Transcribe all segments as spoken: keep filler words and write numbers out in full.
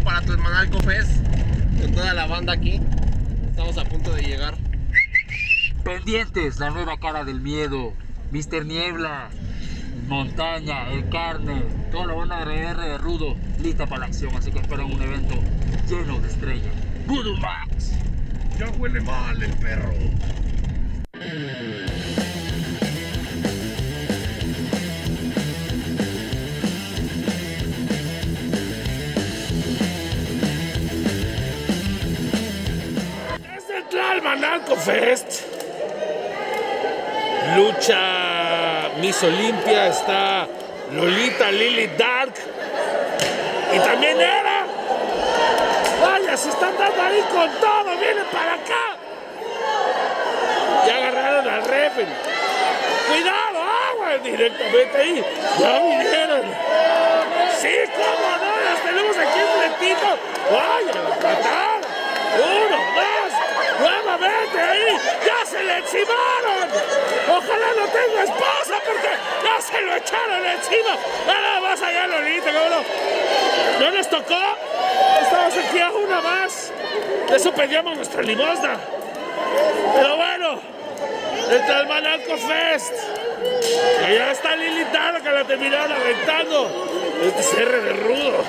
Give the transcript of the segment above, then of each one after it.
para Tlalmanalco Fest con toda la banda aquí. Estamos a punto de llegar. Pendientes, la nueva cara del miedo, mister Niebla, Montaña, El Carne, toda la banda de R de Rudo, lista para la acción, así que esperan un evento lleno de estrellas. Voodoo Max. Ya huele mal el perro. Desde el Tlalmanalco Fest, lucha Miss Olimpia, está Lolita Lily Dark y también era. Vaya, se están dando ahí con todo, vienen para acá. Ya agarraron al referee. Cuidado, agua, directamente ahí. Ya vinieron. Sí, cómo no, las tenemos aquí enfrentito. Vaya, la patada. Uno, dos, nuevamente ahí. Ya se le encimaron. Ojalá no tenga esposa porque ya se lo echaron encima. Nada más allá, Lolita, ¿cómo no? ¿No nos tocó? Estamos aquí a una más. De eso pedíamos nuestra limosna. Pero bueno, el Tlalmanalco Fest. Allá está Lili Dark, que la terminaron aventando. Este es R de Rudo.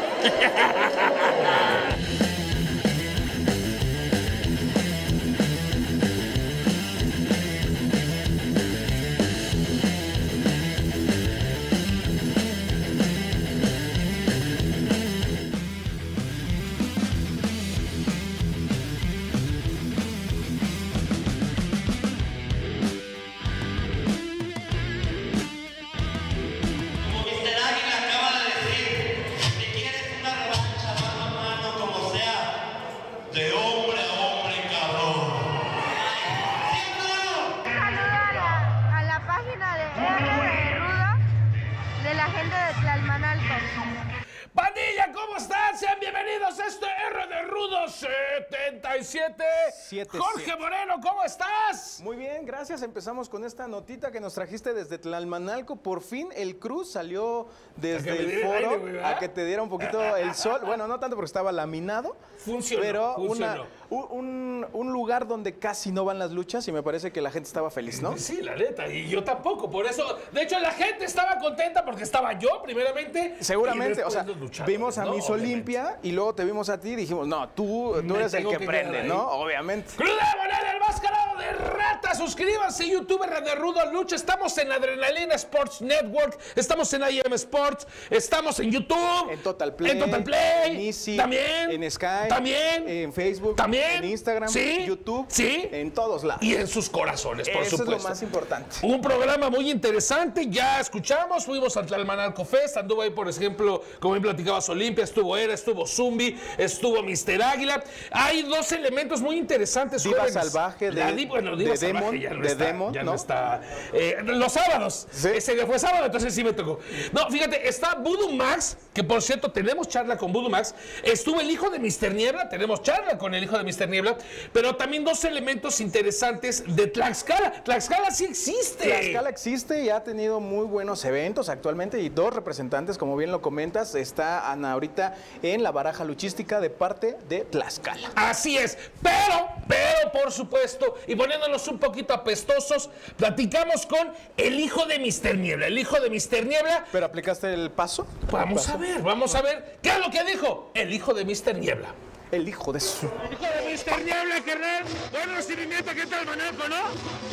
Pandilla, ¿cómo están? Sean bienvenidos a este R de Rudo setenta y siete. Jorge Moreno, ¿cómo estás? Muy bien, gracias. Empezamos con esta notita que nos trajiste desde Tlalmanalco. Por fin el Cruz salió desde el foro aire, a que te diera un poquito el sol. Bueno, no tanto porque estaba laminado. Funcionó, pero funcionó. Una, un, un lugar donde casi no van las luchas y me parece que la gente estaba feliz, ¿no? Sí, la neta, y yo tampoco. Por eso, de hecho, la gente estaba contenta porque estaba yo, primeramente. Seguramente, o sea, vimos a ¿no? Miss Olimpia y luego te vimos a ti y dijimos, no, tú, tú eres el que, que prende, ¿no? Obviamente. ¡Club de Bonera, el mascarado de rata! Suscríbanse, youtuber de Rudo Lucha. Estamos en Adrenalina Sports Network, estamos en I M Sports, estamos en YouTube, en Total Play, en Total Play, en Easy, también, en Sky, también, en Facebook, también, en Instagram, sí, YouTube, sí, en todos lados. Y en sus corazones, por Eso supuesto. es lo más importante. Un programa muy interesante, ya escuchamos, fuimos al Tlalmanalco Fest, anduvo ahí, por ejemplo, como bien platicabas, Olimpia, estuvo Era, estuvo Zumbi, estuvo mister Águila. Hay dos elementos muy interesantes. Diva jóvenes. Salvaje de, La Diva, bueno, Diva de Salvaje Demon, ya no de está, Demon, ya ¿no? no está. Eh, los sábados, ¿Sí? Ese día fue sábado, entonces sí me tocó. No, fíjate, está Voodoo Max, que por cierto tenemos charla con Voodoo Max. Estuvo el hijo de mister Niebla, tenemos charla con el hijo de mister Niebla, pero también dos elementos interesantes de Tlaxcala. Tlaxcala sí existe. Tlaxcala existe y ha tenido muy buenos eventos actualmente y dos representantes, como bien lo comentas, está Ana ahorita en la baraja luchística de parte de Tlaxcala. Así es, pero, pero por supuesto, y poniéndonos un poquito apestosos, platicamos con el hijo de mister Niebla, el hijo de mister Niebla. ¿Pero aplicaste el paso? Vamos ¿El paso? a ver, vamos a ver, ¿qué es lo que dijo el hijo de mister Niebla? El hijo de su... Hijo de mister Niebla, carnal, buen recibimiento aquí en Tlalmanalco, ¿no?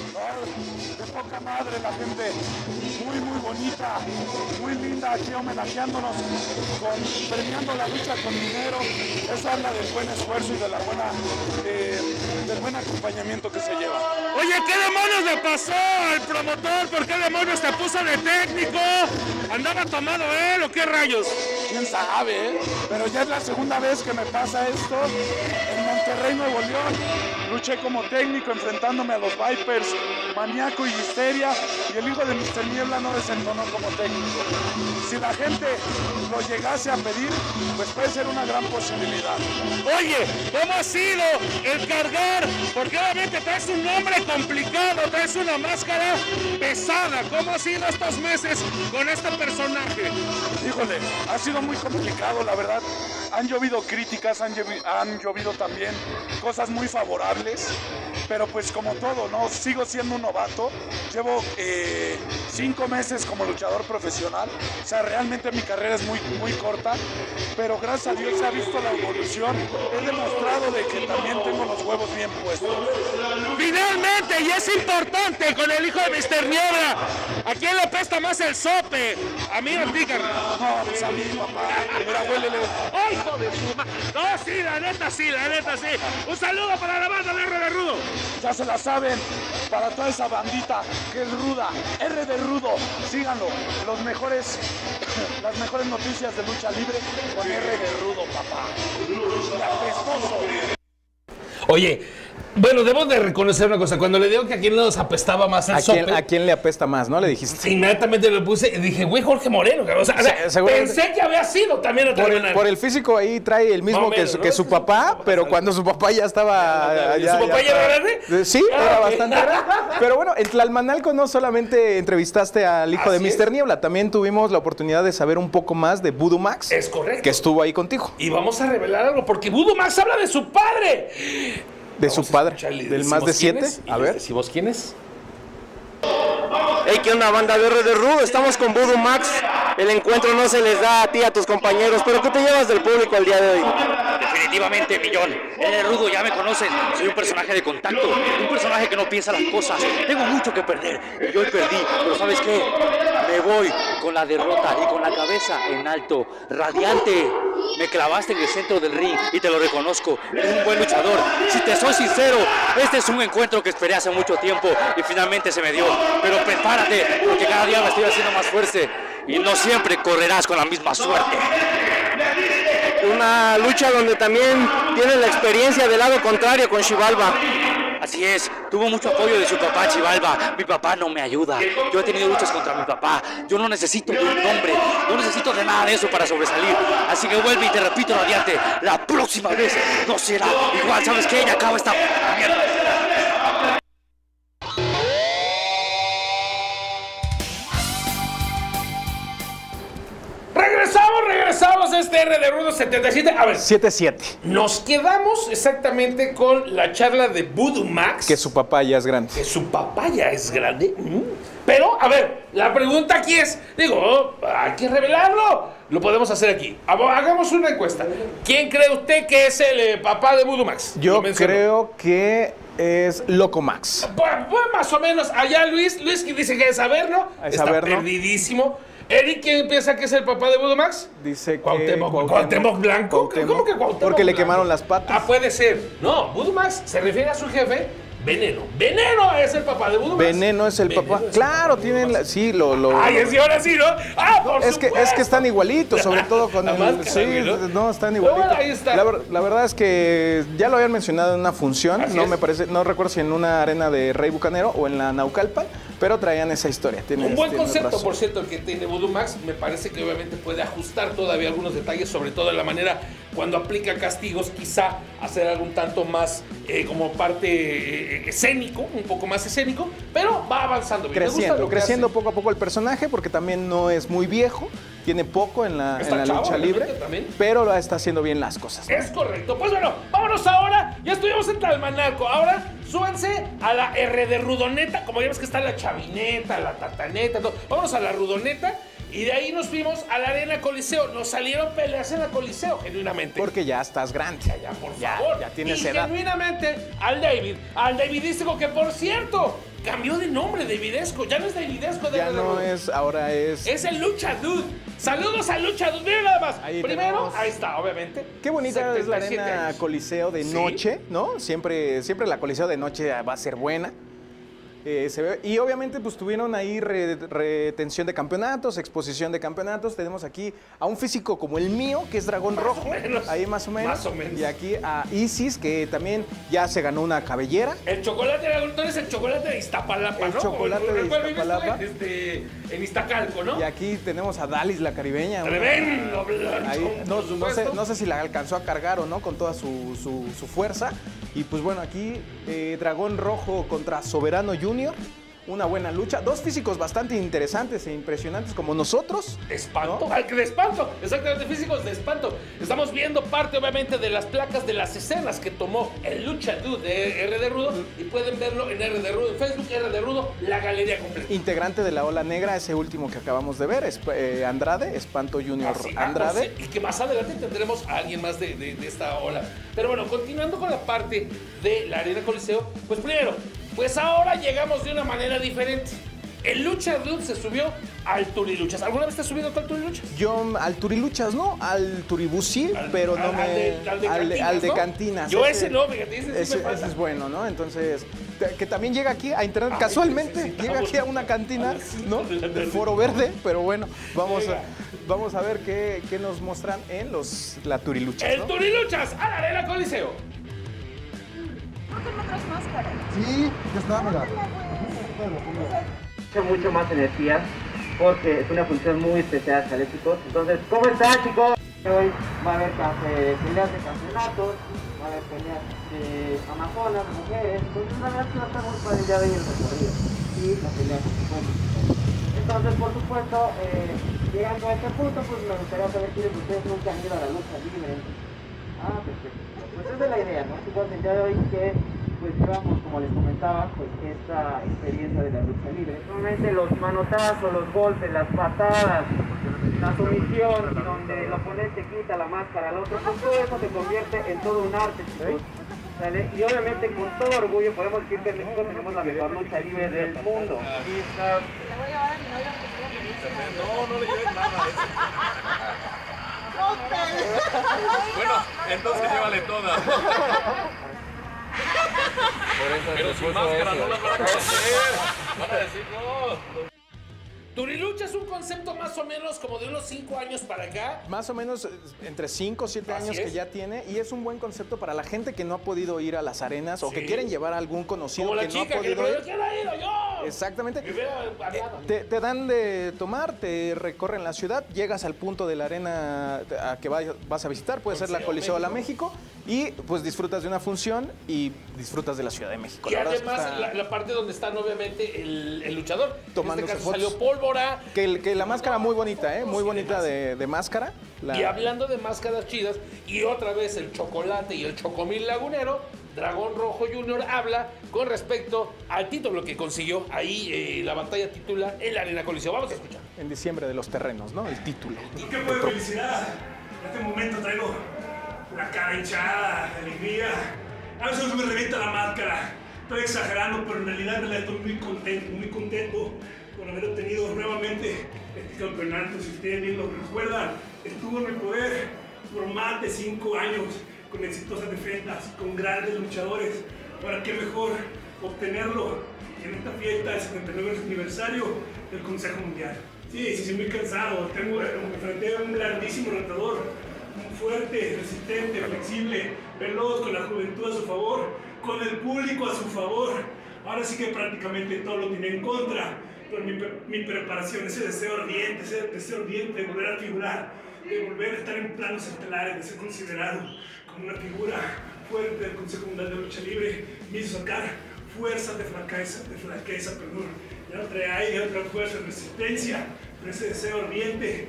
De poca madre la gente, muy muy bonita, muy linda aquí homenajeándonos, con, premiando la lucha con dinero. Eso habla del buen esfuerzo y de la buena, eh, del buen acompañamiento que se lleva. Oye, ¿qué demonios le pasó al promotor? ¿Por qué demonios te puso de técnico? ¿Andaba tomado él o qué rayos? Quién sabe, ¿eh? Pero ya es la segunda vez que me pasa esto. En Monterrey, Nuevo León. Luché como técnico enfrentándome a los Vipers, Maníaco y Histeria, y el hijo de mister Niebla no desentonó como técnico. Si la gente lo llegase a pedir, pues puede ser una gran posibilidad. Oye, ¿cómo ha sido el cargar? Porque obviamente traes un nombre complicado, traes una máscara pesada. ¿Cómo ha sido estos meses con este personaje? Híjole, ha sido muy complicado, la verdad. Han llovido críticas, han, llovi han llovido también cosas muy favorables, pero pues como todo, ¿no? Sigo siendo un novato, llevo eh, cinco meses como luchador profesional, o sea, realmente mi carrera es muy, muy corta, pero gracias a Dios se ha visto la evolución, he demostrado de que también tengo los huevos bien puestos. Finalmente, y es importante con el hijo de mister Niebla, ¿a quién le apesta más el sope? A mí, a ti, carnal. No, pues a mí, papá, mira, huélele. ¡Ay, hijo de su ma- No, sí, la neta sí, la neta sí. Un saludo para la banda de R de Rudo. Ya se la saben, para toda esa bandita que es ruda, R de Rudo, síganlo, los mejores, las mejores noticias de lucha libre con R de Rudo, papá. Y apestoso. Oye, bueno, debo de reconocer una cosa. Cuando le digo que a quién nos apestaba más el ¿A quién, sope, ¿A quién le apesta más, no? Le dijiste. inmediatamente lo puse y dije, güey, Jorge Moreno. O sea, o sea, Se- seguramente- pensé que había sido también otra Por vez. el, por el físico ahí trae el mismo Más o que, menos, su, ¿no? que su papá, pero cuando su papá ya estaba... ¿Y su papá ya era grande? Eh, Sí, Ah, era ok. bastante grande. Pero bueno, en Tlalmanalco no solamente entrevistaste al hijo Así de mister es. Niebla, también tuvimos la oportunidad de saber un poco más de Voodoo Max. Es correcto. Que estuvo ahí contigo. Y vamos a revelar algo, porque Voodoo Max habla de su padre. De Vamos su a padre, escuchar, ¿le del decimos más de quién siete. es? Y A les ver. decimos quién es. Hey, ¿qué onda, banda de R de Rudo? Estamos con Voodoo Max. El encuentro no se les da a ti y a tus compañeros, pero ¿qué te llevas del público el día de hoy? Definitivamente, Millón. El Rudo, ya me conocen. Soy un personaje de contacto, un personaje que no piensa las cosas. Tengo mucho que perder y hoy perdí, pero ¿sabes qué? Me voy con la derrota y con la cabeza en alto, radiante. Me clavaste en el centro del ring y te lo reconozco. Eres un buen luchador. Si te soy sincero, este es un encuentro que esperé hace mucho tiempo y finalmente se me dio. Pero prepárate, porque cada día me estoy haciendo más fuerte y no siempre correrás con la misma suerte. Una lucha donde también tienes la experiencia del lado contrario con Xibalba. Así es, tuvo mucho apoyo de su papá Xibalba. Mi papá no me ayuda. Yo he tenido luchas contra mi papá. Yo no necesito de un nombre. No necesito de nada de eso para sobresalir. Así que vuelve y te repito, radiante. La próxima vez no será igual. ¿Sabes qué? Ya acaba esta mierda. Regresamos, regresamos a este R de Rudo setenta y siete. A ver, siete siete. nos quedamos exactamente con la charla de Voodoo Max. Que su papá ya es grande. Que su papá ya es grande. Mm. Pero, a ver, la pregunta aquí es, digo, hay que revelarlo. Lo podemos hacer aquí. Hagamos una encuesta. ¿Quién cree usted que es el eh, papá de Voodoo Max? Yo Lo menciono. creo que es Loco Max. Pues, pues, más o menos. Allá Luis, Luis que dice que es Averno. Es Está Averno. perdidísimo. Eric, ¿quién piensa que es el papá de Voodoo Max? Dice que Cuauhtémoc, Cuauhtémoc Blanco. Cuauhtémoc. ¿Cómo que Cuauhtémoc Porque le Blanco? quemaron las patas. Ah, puede ser. No, Voodoo Max se refiere a su jefe, Veneno. Veneno es el papá de Voodoo Max. Veneno es el Veneno papá. es el Claro, papá de tienen... Voodoo la- Max. Sí, lo... lo Ay, es y ahora sí, ¿no? Ah, por Es que, es supuesto. que están igualitos, sobre todo con La el... máscara, Sí, güey, ¿no? no, están Pero igualitos. bueno, ahí está. La, ver- la verdad es que ya lo habían mencionado en una función, Así no es. me parece, no recuerdo si en una arena de Rey Bucanero o en la Naucalpan, pero traían esa historia. Tienes- Un buen tienes concepto, razón. por cierto, el que tiene Voodoo Max. Me parece que obviamente puede ajustar todavía algunos detalles, sobre todo en la manera cuando aplica castigos, quizá hacer algún tanto más eh, como parte eh, escénico, un poco más escénico, pero va avanzando bien. Me gusta Creciendo, lo que creciendo hace. poco a poco el personaje, porque también no es muy viejo, tiene poco en la, Está en la chavo, lucha obviamente, libre, también. pero lo está haciendo bien las cosas. ¿no? Es correcto. Pues bueno, vámonos ahora. Ya estuvimos en Tlalmanalco. Ahora súbanse a la R de Rudoneta. Como ya ves que está la Chavineta, la Tataneta, todo. Vámonos a la Rudoneta. Y de ahí nos fuimos a la Arena Coliseo. Nos salieron peleas en la Coliseo, genuinamente. Porque ya estás grande. Ya, ya, por Ya, favor. ya tienes y edad. genuinamente al David, al Davidístico, que por cierto, cambió de nombre, Davidesco. Ya no es Davidesco. de Ya R de no Rudo. es, ahora es... Es el Lucha Dude. Saludos al Lucha Dude. Miren nada más. Ahí Primero, tenemos. ahí está, obviamente. Qué bonita es la setenta y siete arena años. Coliseo de Sí. noche, ¿no? Siempre, siempre la Coliseo de noche va a ser buena. Eh, se ve, y obviamente pues tuvieron ahí re, retención de campeonatos, exposición de campeonatos. Tenemos aquí a un físico como el mío, que es Dragón Más Rojo. o menos. Ahí más o menos. Más o menos. Y aquí a Isis, que también ya se ganó una cabellera. El chocolate, tú eres el chocolate de Iztapalapa, El ¿no? chocolate ¿En de cuál vives tú? Iztapalapa. Este, en Iztacalco, ¿no? Y aquí tenemos a Dalis, la caribeña. Tremendo, blanco, Ahí, no, por no, sé, supuesto. no sé si la alcanzó a cargar o no con toda su, su, su fuerza. Y pues bueno, aquí eh, Dragón Rojo contra Soberano Junior. Una buena lucha. Dos físicos bastante interesantes e impresionantes como nosotros. De espanto, ¿no? ay, que de espanto, exactamente, físicos de espanto. Estamos viendo parte, obviamente, de las placas de las escenas que tomó el Lucha Dude de R D Rudo y pueden verlo en R D Rudo, en Facebook, R D Rudo, la galería completa. Integrante de la Ola Negra, ese último que acabamos de ver, es, eh, Andrade, Espanto Junior Así, ah, Andrade. pues, y que más adelante tendremos a alguien más de, de, de esta ola. Pero bueno, continuando con la parte de la Arena Coliseo, pues primero, pues ahora llegamos de una manera diferente. El Lucha Dude se subió al Turiluchas. ¿Alguna vez te has subido tú al Turiluchas? Yo al Turiluchas, ¿no? Al Turibusil, Al- pero no al- me... al de- al de Cantinas, al de ¿no? Cantinas. Yo ese no, fíjate, ese sí ese, me falta. ese es bueno, ¿no? Entonces, te- que también llega aquí a internet, Ay, casualmente, necesitamos llega aquí a una cantina, a las cinco ¿no? de la Del tarde. Foro Verde, pero bueno, vamos a, Venga. vamos a ver qué, qué nos muestran en los, la Turiluchas, El ¿no? Turiluchas a la Arena Coliseo. No tengo otras máscaras. Sí, ya está, mira. Mucho, mucho más energía porque es una función muy especial, ¿sale, chicos? Entonces, ¿cómo están, chicos? Hoy va a haber eh, peleas de campeonatos, va a haber peleas de amazonas, de mujeres, entonces la verdad es que va a estar muy padre el día de hoy el recorrido y la pelea, por supuesto. Entonces, por supuesto, eh, llegando a este punto, pues me gustaría saber quiénes de ustedes nunca han ido a la lucha libre. Ah, perfecto. Pues esa es la idea, ¿no? Chicos, el día de hoy que pues llevamos, como les comentaba, pues esta experiencia de la lucha libre. Normalmente los manotazos, los golpes, las patadas, la sumisión, donde el oponente quita la máscara al otro, pues todo eso se convierte en todo un arte, chicos. ¿Sale? Y obviamente con todo orgullo podemos decir que en México tenemos la mejor lucha libre del mundo. Y está... Le voy a llevar a mi novia porque ella me dice nada. No, no le lleves nada. Bueno, entonces llévale todas. Pero sin máscara no las van a conocer. Van a decir no. Turilucha es un concepto más o menos como de unos cinco años para acá. Más o menos eh, entre cinco o siete Así años es. que ya tiene y es un buen concepto para la gente que no ha podido ir a las arenas o que Sí. quieren llevar a algún conocido Como la que no ha chica que podido no ir. quiero ir yo. Exactamente. Me hubiera hablado. Te, te dan de tomar, te recorren la ciudad, llegas al punto de la arena a que vayas- vas a visitar, puede ser la Coliseo Coliseo de la México, y pues disfrutas de una función y disfrutas de la Ciudad de México. Y La verdad es que además está- la, la parte donde están obviamente el, el luchador. Tomándose en este caso fotos. salió Pólvora. que, el- que la máscara muy bonita, ¿eh? Muy bonita de, de máscara. La- Y hablando de máscaras chidas, y otra vez el chocolate y el chocomil lagunero, Dragón Rojo Junior habla con respecto al título que consiguió ahí, eh, la batalla titular en la Arena Coliseo. Vamos a escuchar. en diciembre de los terrenos, ¿no? El título. ¿Y qué fue felicidad? En este momento traigo la cara hinchada, de alegría. A veces me revienta la máscara. Estoy exagerando, pero en realidad, en realidad estoy muy contento, muy contento por haber obtenido nuevamente este campeonato. Si ustedes bien lo recuerdan, estuvo en mi poder por más de cinco años con exitosas defensas, con grandes luchadores. Ahora, qué mejor obtenerlo en esta fiesta del setenta y nueve aniversario del Consejo Mundial. Sí, sí, sí, muy cansado. Tengo, me enfrenté a un grandísimo retador, muy fuerte, resistente, flexible, veloz, con la juventud a su favor, con el público a su favor. Ahora sí que prácticamente todo lo tiene en contra, pero mi, mi preparación, ese deseo ardiente, ese deseo ardiente de volver a figurar, de volver a estar en planos estelares, de ser considerado como una figura fuerte del Consejo Mundial de Lucha Libre, me hizo sacar fuerzas de flaqueza, de flaqueza, perdón. Ya no trae aire, ya no trae fuerza, resistencia, pero ese deseo ardiente.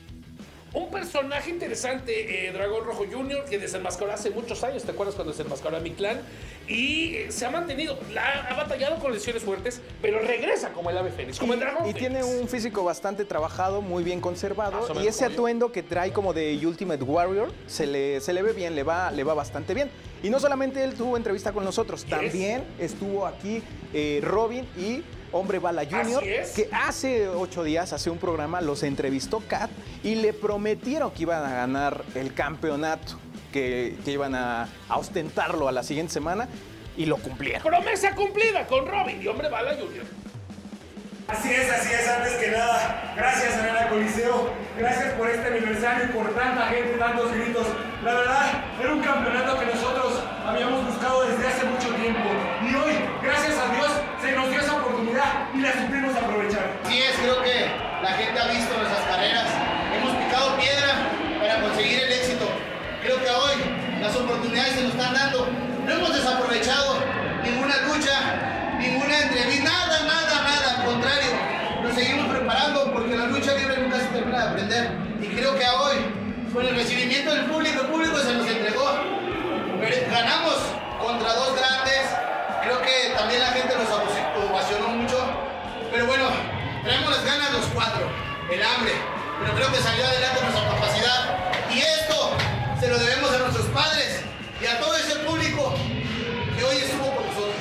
Un personaje interesante, eh, Dragón Rojo Junior, que desenmascaró hace muchos años, ¿te acuerdas cuando desenmascaró a mi clan? Y eh, se ha mantenido, la, ha batallado con lesiones fuertes, pero regresa como el ave fénix, como el dragón Y fénix. tiene un físico bastante trabajado, muy bien conservado. Más o Y menos ese como yo. atuendo que trae como de Ultimate Warrior se le, se le ve bien, le va, le va bastante bien. Y no solamente él tuvo entrevista con nosotros, también estuvo aquí eh, Robin y Hombre Bala Junior, Así es. que hace ocho días, hace un programa, los entrevistó Kat y le prometieron que iban a ganar el campeonato, que, que iban a, a ostentarlo a la siguiente semana. y lo cumplieron. Promesa cumplida con Robin y Hombre Bala junior Así es, así es, antes que nada, gracias Arena Coliseo, gracias por este aniversario y por tanta gente, tantos gritos. La verdad, era un campeonato que nosotros habíamos buscado desde hace mucho tiempo y hoy, gracias a Dios, se nos dio esa oportunidad y la supimos aprovechar. Sí es, creo que la gente ha visto nuestras carreras, hemos picado piedra para conseguir el éxito. Creo que hoy las oportunidades se nos están dando, no hemos desaprovechado ninguna lucha, ninguna entrevista, nada, nada, nada, al contrario, nos seguimos preparando porque la lucha libre nunca se termina de aprender y creo que hoy, con el recibimiento del público, el público se nos entregó, ganamos contra dos grandes, creo que también la gente nos ovacionó mucho, pero bueno, traemos las ganas los cuatro, el hambre, pero creo que salió adelante nuestra capacidad y esto se lo debemos a nuestros padres y a todo ese público que hoy estuvo con nosotros.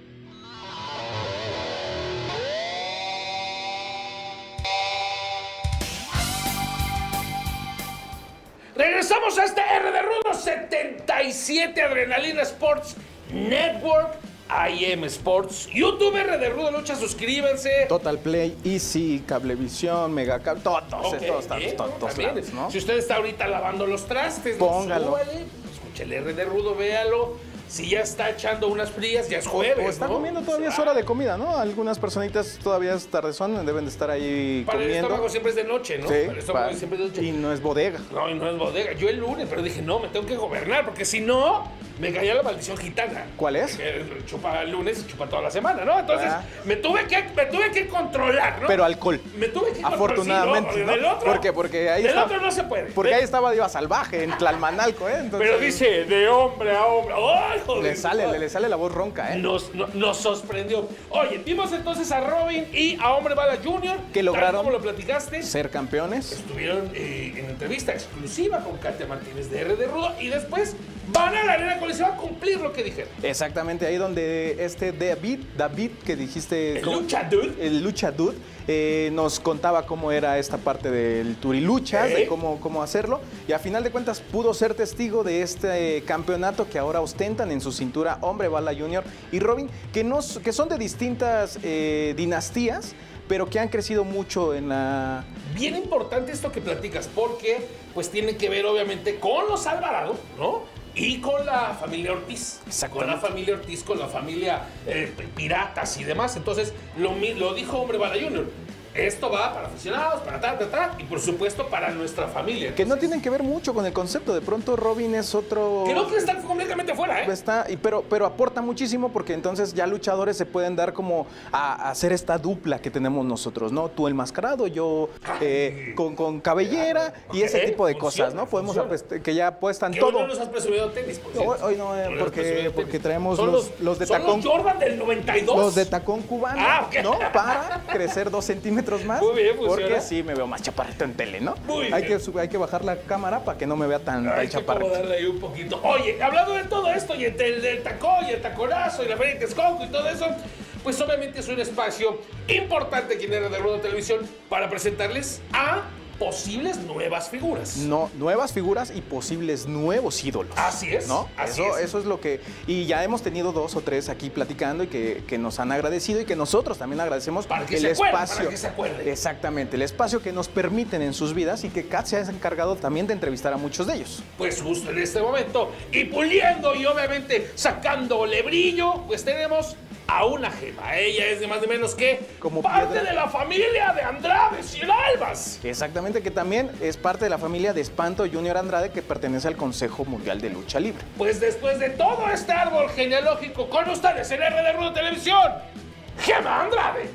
Regresamos a este R de Rudo setenta y siete Adrenalina Sports Network, I M Sports, YouTube, R de Rudo Lucha, suscríbanse. Total Play, Easy, Cablevisión, Megacable, todos, Okay, todos, todos, bien, todos, ¿no? todos También, lados, ¿no? Si usted está ahorita lavando los trastes, Póngalo. súbale, escuche el R de Rudo, véalo. Si ya está echando unas frías, ya es jueves, O está ¿no? comiendo, todavía O sea, es hora de comida, ¿no? Algunas personitas todavía es tardezón, deben de estar ahí Para el comiendo. estómago siempre es de noche, ¿no? Sí, Para el estómago pa- siempre es de noche. y no es bodega. No, y no es bodega. Yo el lunes, pero dije, no, me tengo que gobernar, porque si no, me caía la maldición gitana. ¿Cuál es? Que chupa el lunes y chupa toda la semana, ¿no? Entonces, Ah. me tuve que, me tuve que controlar, ¿no? Pero alcohol. Me tuve que Afortunadamente, controlar, sí, ¿no? Del otro, ¿Por qué? Porque ahí del está- otro no se puede. Porque De- ahí estaba Diva Salvaje, en Tlalmanalco, ¿eh? Entonces, Pero dice, de hombre a hombre. ¡Ay, joder! le sale, le, le sale la voz ronca, ¿eh? Nos, no- nos sorprendió. Oye, vimos entonces a Robin y a Hombre Bala junior Que lograron como lo platicaste. ser campeones. Estuvieron eh, en entrevista exclusiva con Katia Martínez de R de Rudo y después van a la Arena Coliseo a cumplir lo que dijeron. Exactamente, ahí donde este David, David que dijiste... El ¿cómo? Lucha Dude. El Lucha Dude, eh, nos contaba cómo era esta parte del Turiluchas, ¿Eh? de cómo, cómo hacerlo. Y a final de cuentas pudo ser testigo de este eh, campeonato que ahora ostentan en su cintura Hombre Bala junior y Robin, que, no, s- que son de distintas eh, dinastías, pero que han crecido mucho en la... Bien importante esto que platicas, porque pues tiene que ver obviamente con los Alvarado, ¿no? Y con la familia Ortiz. Con la familia Ortiz, con la familia eh, Piratas y demás. Entonces, lo, mi- lo dijo Hombre Bala junior Esto va para aficionados, para ta, ta, ta, y por supuesto para nuestra familia. Que no tienen que ver mucho con el concepto. De pronto Robin es otro... Creo que está completamente fuera, ¿eh? Está, y pero, pero aporta muchísimo porque entonces ya luchadores se pueden dar como a, a hacer esta dupla que tenemos nosotros, ¿no? Tú el mascarado, yo eh, con, con cabellera y ese Ok, tipo de funciona, cosas, ¿no? Podemos funciona. apest- que ya apuestan Que hoy todo. no nos has presumido tenis, por Hoy, cierto. hoy no, eh, No nos has porque, presumido porque tenis. traemos Son los, los de son tacón. los Jordan del noventa y dos. Los de tacón cubano, Ah, ok. ¿no? Para crecer dos centímetros más. Muy bien, funciona. Porque sí me veo más chaparrito en tele, ¿no? Muy hay, bien. que, sub- hay que bajar la cámara para que no me vea tan, tan Hay que chaparrito. acomodarle ahí un poquito. Oye, hablando de todo esto, y del, del tacón, y el taconazo, y la feria de Texcoco y todo eso, pues obviamente es un espacio importante aquí en R de Rudo Televisión para presentarles a posibles nuevas figuras. No, nuevas figuras y posibles nuevos ídolos. Así es, ¿No? así eso, es. eso es lo que... Y ya hemos tenido dos o tres aquí platicando y que, que nos han agradecido y que nosotros también agradecemos Para que el se acuerden, espacio. para que se acuerden. Exactamente, el espacio que nos permiten en sus vidas y que Kat se ha encargado también de entrevistar a muchos de ellos. Pues justo en este momento, y puliendo y obviamente sacándole brillo, pues tenemos a una gema. Ella es de más de menos que Como parte piedra. de la familia de Andrade Albas. Exactamente, que también es parte de la familia de Espanto Junior Andrade que pertenece al Consejo Mundial de Lucha Libre. Pues después de todo este árbol genealógico, con ustedes en R de Rudo Televisión, Gema Andrade.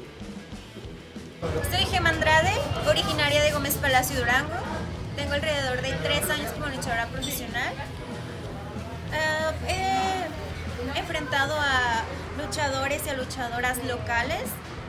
Soy Gema Andrade, originaria de Gómez Palacio, Durango. Tengo alrededor de tres años como luchadora profesional. Ah, he enfrentado a luchadores y a luchadoras locales,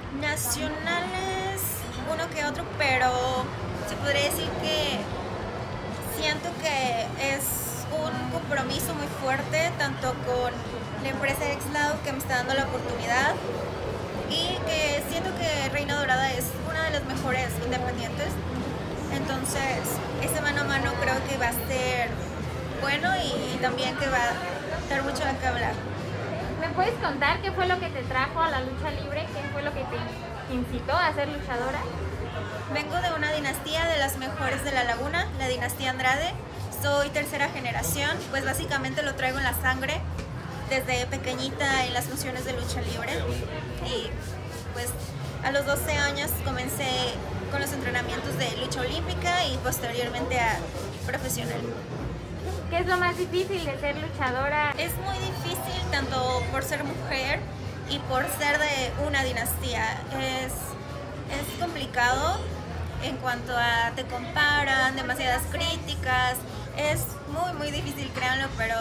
nacionales, uno que otro, pero se podría decir que siento que es un compromiso muy fuerte, tanto con la empresa Exlao que me está dando la oportunidad, y que siento que Reina Dorada es una de las mejores independientes. Entonces, ese mano a mano creo que va a ser bueno y también que va a dar mucho de qué hablar. ¿Me puedes contar qué fue lo que te trajo a la lucha libre? ¿Qué fue lo que te incitó a ser luchadora? Vengo de una dinastía de las mejores de la Laguna, la dinastía Andrade. Soy tercera generación, pues básicamente lo traigo en la sangre desde pequeñita en las funciones de lucha libre. Y pues a los doce años comencé con los entrenamientos de lucha olímpica y posteriormente a profesional. ¿Qué es lo más difícil de ser luchadora? Es muy difícil tanto por ser mujer y por ser de una dinastía. Es, es complicado en cuanto a te comparan, demasiadas críticas. Es muy muy difícil, créanlo, pero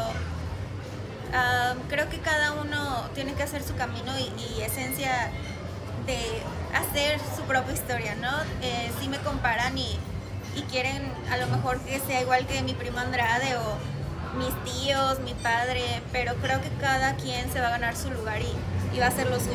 uh, creo que cada uno tiene que hacer su camino y, y esencia de hacer su propia historia, ¿no? Eh, si me comparan y, y quieren a lo mejor que sea igual que mi primo Andrade o mis tíos, mi padre, pero creo que cada quien se va a ganar su lugar y, y va a hacer lo suyo.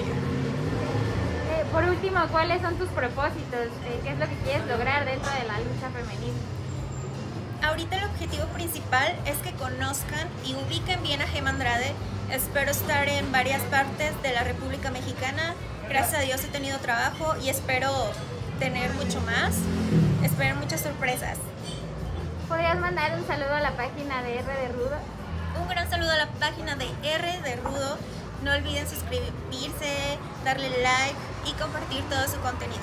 Eh, por último, ¿cuáles son tus propósitos? Eh, ¿Qué es lo que quieres lograr dentro de la lucha femenina? Ahorita el objetivo principal es que conozcan y ubiquen bien a Gema Andrade. Espero estar en varias partes de la República Mexicana. Gracias a Dios he tenido trabajo y espero tener mucho más. Espero muchas sorpresas. ¿Podrías mandar un saludo a la página de R de Rudo? Un gran saludo a la página de R de Rudo. No olviden suscribirse, darle like y compartir todo su contenido.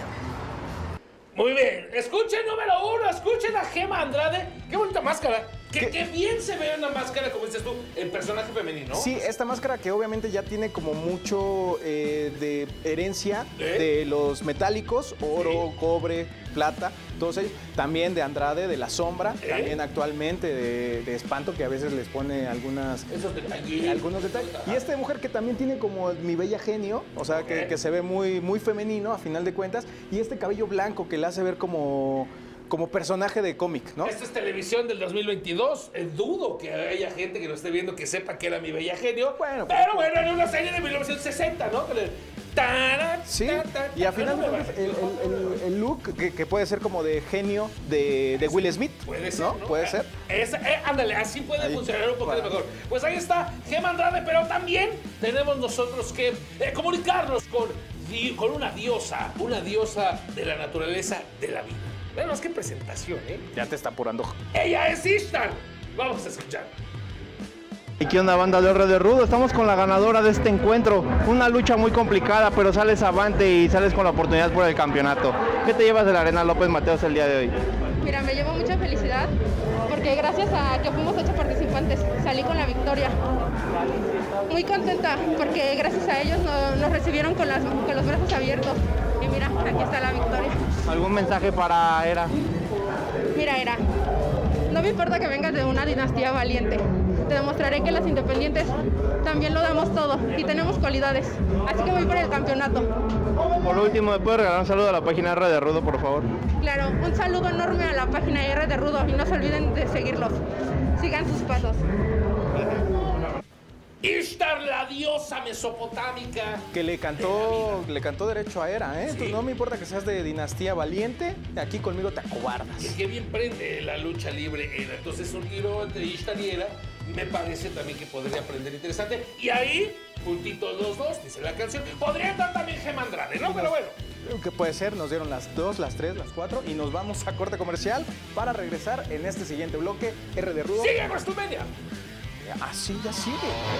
Muy bien, escuchen número uno, escuchen a Gema Andrade. Qué bonita máscara. Que, qué bien se ve una máscara, como dices tú, el personaje femenino. Sí, esta máscara que obviamente ya tiene como mucho eh, de herencia ¿Eh? de los metálicos, oro, sí. cobre, plata, todos ellos. También de Andrade, de La Sombra, ¿Eh? también actualmente de, de Espanto, que a veces les pone algunas, Esos detalles. algunos detalles. Y esta mujer que también tiene como Mi Bella Genio, o sea, okay. que, que se ve muy, muy femenino a final de cuentas. Y este cabello blanco que le hace ver como... como personaje de cómic, ¿no? Esta es televisión del dos mil veintidós. Eh, dudo que haya gente que lo esté viendo que sepa que era Mi Bella Genio. Bueno, pero bueno, era una serie de mil novecientos sesenta, ¿no? Que le... Tara, sí, ta, ta, y a final de cuentas el, el, el, el look que, que puede ser como de genio de, de Will Smith. Puede ser, ¿no? ¿no? Puede ser. Es, eh, ándale, así puede ahí. funcionar un poquito bueno. mejor. Pues ahí está Gema Andrade, pero también tenemos nosotros que eh, comunicarnos con, con una diosa, una diosa de la naturaleza de la vida. Vean, qué presentación, ¿eh? Ya te está apurando. Ella es Ishtar. Vamos a escuchar. ¿Y qué onda, banda de R de Rudo? Estamos con la ganadora de este encuentro. Una lucha muy complicada, pero sales avante y sales con la oportunidad por el campeonato. ¿Qué te llevas de la Arena López Mateos el día de hoy? Mira, me llevo mucha felicidad porque gracias a que fuimos ocho participantes salí con la victoria. Muy contenta porque gracias a ellos nos, nos recibieron con, las, con los brazos abiertos. Y mira, aquí está la victoria. ¿Algún mensaje para Era? Mira, Era, no me importa que vengas de una dinastía valiente. Te demostraré que las independientes también lo damos todo y tenemos cualidades. Así que voy por el campeonato. Por último, ¿me puedes regalar un saludo a la página R de Rudo, por favor? Claro, un saludo enorme a la página R de Rudo y no se olviden de seguirlos. Sigan sus pasos. Ishtar, la diosa mesopotámica. Que le cantó, le cantó derecho a Era, ¿eh? Sí. Entonces, no me importa que seas de dinastía valiente, aquí conmigo te acobardas. Y que bien prende la lucha libre Era. Entonces un tiro entre Ishtar y Era me parece también que podría aprender interesante. Y ahí, juntitos los dos, dice la canción, podría estar también Gema Andrade, ¿no? Pero bueno. Que puede ser, nos dieron las dos, las tres, las cuatro y nos vamos a corte comercial para regresar en este siguiente bloque. R de Rudo. ¡Sigue WrestleMania! Así ya sigue.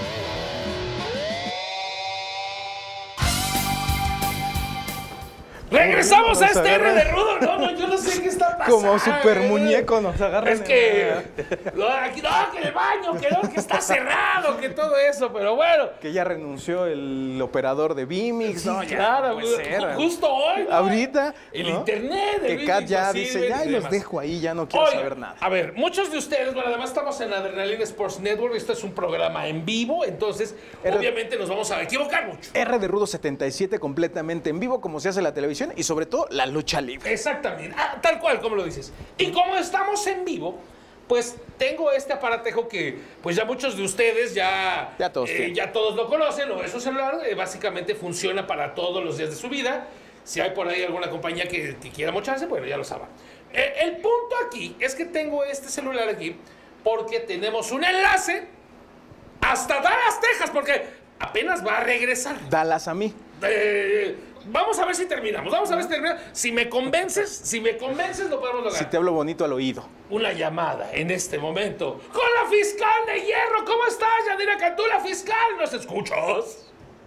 Regresamos a este R de Rudo. No, no, yo no sé qué está pasando. Como super muñeco nos agarran. Es que. No, aquí, no, que el baño, que no, que está cerrado, que todo eso, pero bueno. Que ya renunció el operador de Vimix. Sí, no, ya claro, no puede ser. Justo hoy, ¿no? Ahorita. El ¿no? internet de Que Kat ya Vimix dice, ya y los demás. dejo ahí, ya no quiero Oye, saber nada. A ver, muchos de ustedes, bueno, además estamos en Adrenalina Sports Network, esto es un programa en vivo, entonces R obviamente nos vamos a equivocar mucho. R de Rudo setenta y siete completamente en vivo, como se hace en la televisión, y sobre todo la lucha libre. Exactamente, ah, tal cual como lo dices. Y como estamos en vivo, pues tengo este aparatejo que pues ya muchos de ustedes ya, ya, todos, eh, ya todos lo conocen, o es un celular, eh, básicamente funciona para todos los días de su vida. Si hay por ahí alguna compañía que, que quiera mocharse, bueno, ya lo saben. Eh, el punto aquí es que tengo este celular aquí porque tenemos un enlace hasta Dallas, Texas, porque apenas va a regresar. Dalas a mí. Eh, vamos a ver si terminamos. Vamos a ver si terminamos. Si me convences, si me convences, lo podemos lograr. Si te hablo bonito al oído. Una llamada en este momento con la fiscal de hierro. ¿Cómo estás, Yadira Cantú, la fiscal? ¿Nos escuchas?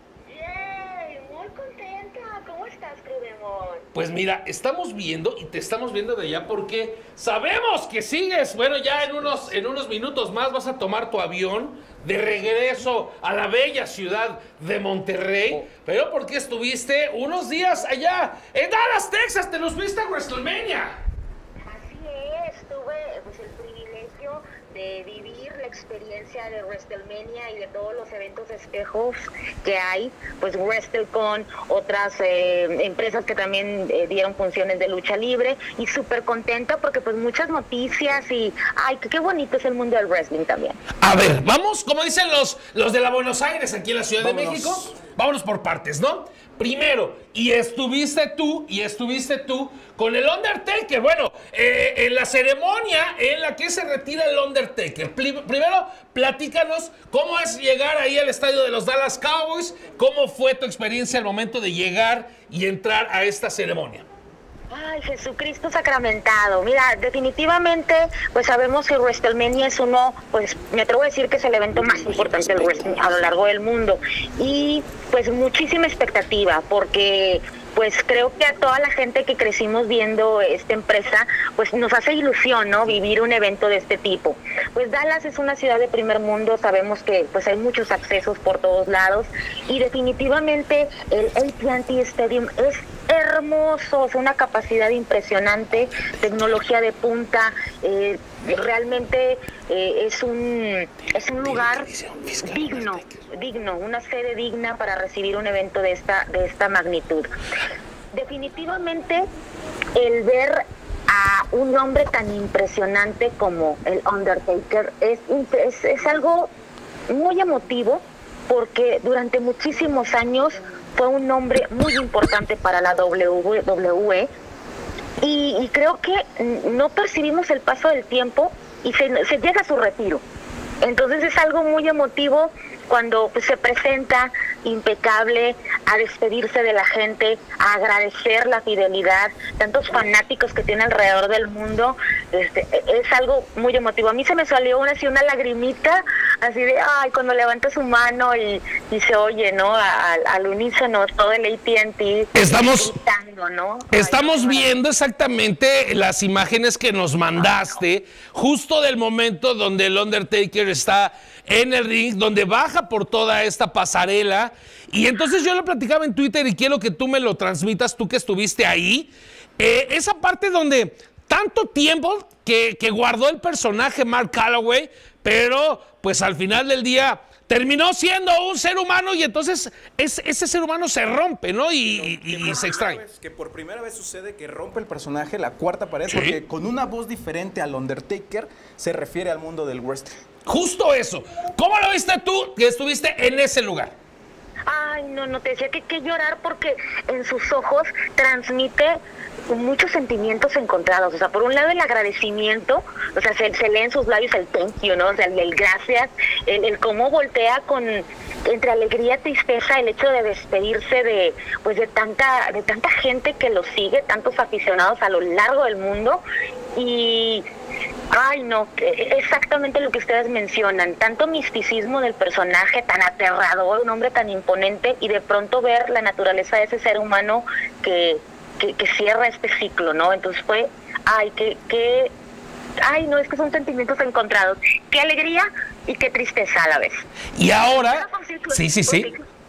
Pues mira, estamos viendo y te estamos viendo de allá porque sabemos que sigues. Bueno, ya en unos, en unos minutos más vas a tomar tu avión de regreso a la bella ciudad de Monterrey. Oh. Pero porque estuviste unos días allá en Dallas, Texas, te los viste a WrestleMania. Así es, tuve pues, el privilegio de vivir la experiencia de WrestleMania y de todos los eventos de espejos que hay, pues WrestleCon, otras eh, empresas que también eh, dieron funciones de lucha libre, y súper contenta porque pues muchas noticias y ay, qué, qué bonito es el mundo del wrestling también. A ver, vamos, como dicen los, los de la Buenos Aires aquí en la Ciudad Vámonos. de México, vámonos por partes, ¿no? Primero, y estuviste tú, y estuviste tú con el Undertaker. Bueno, eh, en la ceremonia en la que se retira el Undertaker. Primero, platícanos cómo es llegar ahí al estadio de los Dallas Cowboys. ¿Cómo fue tu experiencia al momento de llegar y entrar a esta ceremonia? Ay, Jesucristo sacramentado. Mira, definitivamente, pues sabemos que WrestleMania es uno, pues me atrevo a decir que es el evento más importante del wrestling a lo largo del mundo. Y pues muchísima expectativa, porque pues creo que a toda la gente que crecimos viendo esta empresa, pues nos hace ilusión, ¿no? Vivir un evento de este tipo. Pues Dallas es una ciudad de primer mundo, sabemos que pues hay muchos accesos por todos lados, y definitivamente el A T and T Stadium es hermoso, es una capacidad impresionante, tecnología de punta, eh, realmente eh, es un es un lugar digno, digno, una sede digna para recibir un evento de esta de esta magnitud. Definitivamente el ver a un hombre tan impresionante como el Undertaker es, es, es algo muy emotivo, porque durante muchísimos años fue un hombre muy importante para la W W E, y, y creo que no percibimos el paso del tiempo y se, se llega a su retiro. Entonces es algo muy emotivo cuando pues, se presenta impecable a despedirse de la gente, a agradecer la fidelidad, tantos fanáticos que tiene alrededor del mundo. Este, es algo muy emotivo. A mí se me salió una así una lagrimita, así de ay, cuando levanta su mano y, y se oye, ¿no? Al, al unísono todo el A T and T estamos gritando, ¿no? Estamos ay, viendo exactamente las imágenes que nos mandaste, justo del momento donde el Undertaker está en el ring, donde baja por toda esta pasarela. Y entonces yo lo platicaba en Twitter y quiero que tú me lo transmitas, tú que estuviste ahí. Eh, esa parte donde tanto tiempo que, que guardó el personaje Mark Calaway, pero pues al final del día terminó siendo un ser humano, y entonces es, ese ser humano se rompe, ¿no? Y, y, y se extrae. Que por primera vez sucede que rompe el personaje, la cuarta pared, ¿sí? Porque con una voz diferente al Undertaker se refiere al mundo del wrestling. Justo eso. ¿Cómo lo viste tú que estuviste en ese lugar? Ay, no, no, te decía que hay que llorar porque en sus ojos transmite muchos sentimientos encontrados. O sea, por un lado el agradecimiento, o sea, se, se lee en sus labios el thank you, ¿no? O sea, el, el gracias, el, el cómo voltea con entre alegría y tristeza el hecho de despedirse de pues de tanta de tanta gente que lo sigue, tantos aficionados a lo largo del mundo. Y ay, no, exactamente lo que ustedes mencionan, tanto misticismo del personaje tan aterrador, un hombre tan imponente, y de pronto ver la naturaleza de ese ser humano que, que, que cierra este ciclo, ¿no? Entonces fue, ay, que, que, ay, no, es que son sentimientos encontrados, qué alegría y qué tristeza a la vez. Y ahora, sí, sí, sí.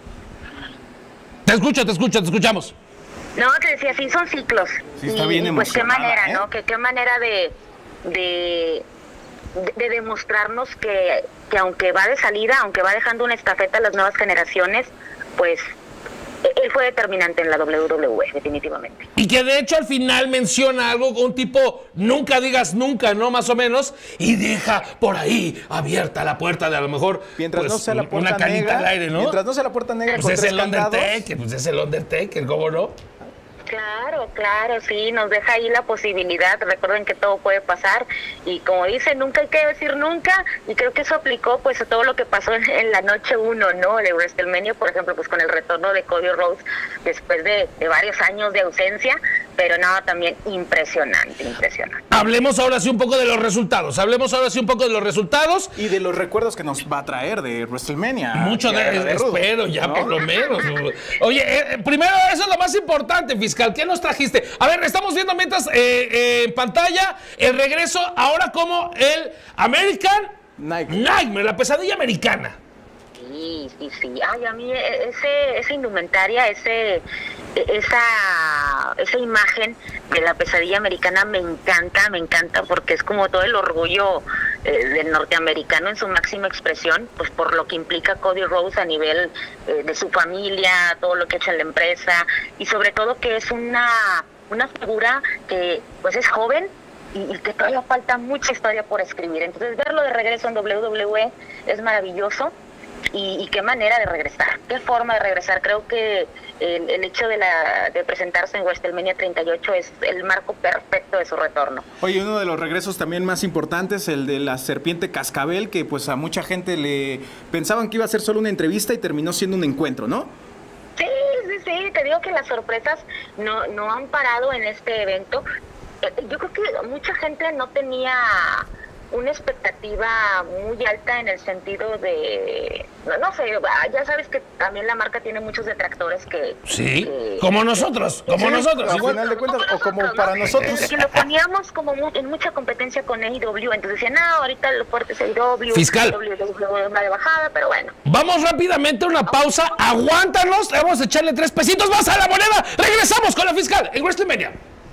Te escucho, te escucho, te escuchamos. No, te decía, sí, son ciclos. Sí, está y, bien y pues qué manera, ¿eh? ¿no? Que qué manera de, de, de demostrarnos que, que aunque va de salida, aunque va dejando una estafeta a las nuevas generaciones, pues él fue determinante en la W W E, definitivamente. Y que de hecho al final menciona algo, un tipo, nunca digas nunca, ¿no? Más o menos, y deja por ahí abierta la puerta de a lo mejor mientras pues, no sea la puerta una canita negra, al aire, ¿no? Mientras no sea la puerta negra pues con es tres el candados. Undertaker, pues es el Undertaker, ¿cómo no? Claro, claro, sí, nos deja ahí la posibilidad. Recuerden que todo puede pasar y como dicen, nunca hay que decir nunca, y creo que eso aplicó pues a todo lo que pasó en, en la noche uno, ¿no? De WrestleMania, por ejemplo, pues con el retorno de Cody Rhodes después de, de varios años de ausencia, pero no, también impresionante, impresionante. Hablemos ahora sí un poco de los resultados, hablemos ahora sí un poco de los resultados. Y de los recuerdos que nos va a traer de WrestleMania. Mucho de, de, de espero, ya ¿no? Por lo menos. Oye, eh, primero, eso es lo más importante, fiscal. ¿Qué nos trajiste? A ver, estamos viendo mientras eh, eh, en pantalla el regreso ahora como el American Nightmare, Nightmare la pesadilla americana. Sí, sí, sí. Ay, a mí ese, esa indumentaria, ese, esa, esa imagen de la pesadilla americana me encanta, me encanta porque es como todo el orgullo eh, del norteamericano en su máxima expresión, pues por lo que implica Cody Rhodes a nivel eh, de su familia, todo lo que ha hecho en la empresa y sobre todo que es una, una figura que pues es joven, y que todavía falta mucha historia por escribir. Entonces verlo de regreso en doble u doble u E es maravilloso. Y, y qué manera de regresar, qué forma de regresar. Creo que el, el hecho de, la, de presentarse en WrestleMania treinta y ocho es el marco perfecto de su retorno. Oye, uno de los regresos también más importantes, el de la serpiente cascabel, que pues a mucha gente le pensaban que iba a ser solo una entrevista y terminó siendo un encuentro, ¿no? Sí, sí, sí, te digo que las sorpresas no, no han parado en este evento. Yo creo que mucha gente no tenía una expectativa muy alta en el sentido de, no, no sé, ya sabes que también la marca tiene muchos detractores que... Sí, que, como nosotros, como sí, nosotros. Al final de cuentas, o como para nosotros. Que lo poníamos como mu en mucha competencia con A E W, entonces decían, no, ahorita lo fuerte es A E W. Fiscal. A E W una de bajada, pero bueno. Vamos rápidamente a una pausa, aguántanos, vamos a echarle tres pesitos más a la moneda, regresamos con la fiscal en WrestleMania.